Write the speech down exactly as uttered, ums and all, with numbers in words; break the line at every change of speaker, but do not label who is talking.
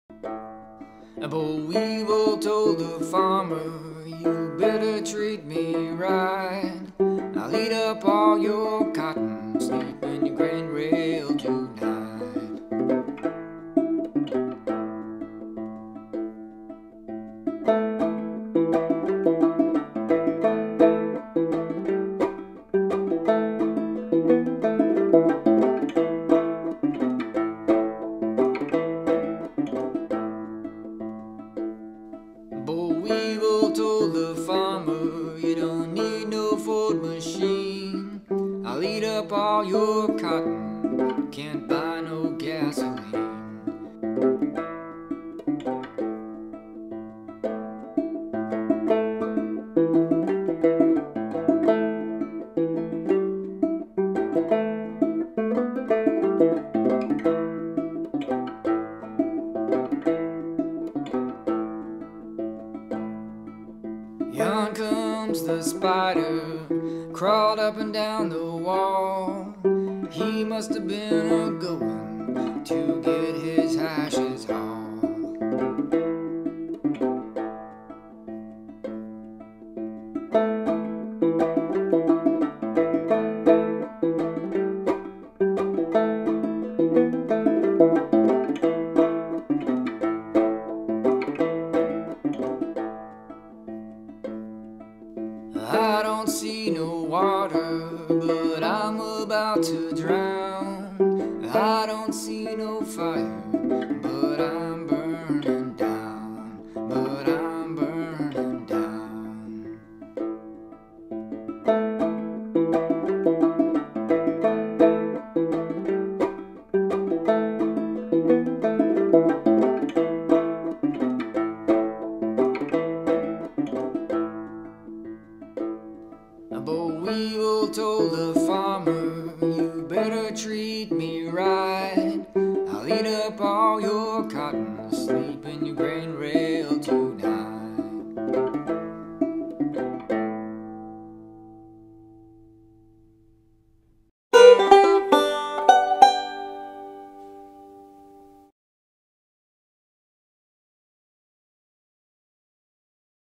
But Weevil told the farmer, you better treat me right. I'll eat up all your cotton, sleep in your grain rail tonight. But Weevil told the farmer, you don't need no Ford machine. I'll eat up all your cotton, can't buy no gasoline. Yon comes the spider, crawled up and down the wall. He must have been a-going to get his hashes haul. I don't see no water, but I'm about to drown. I don't see no fire, but I'm burning down, but I'm burning down. But Weevil told the farmer, you better treat me right. I'll eat up all your cotton,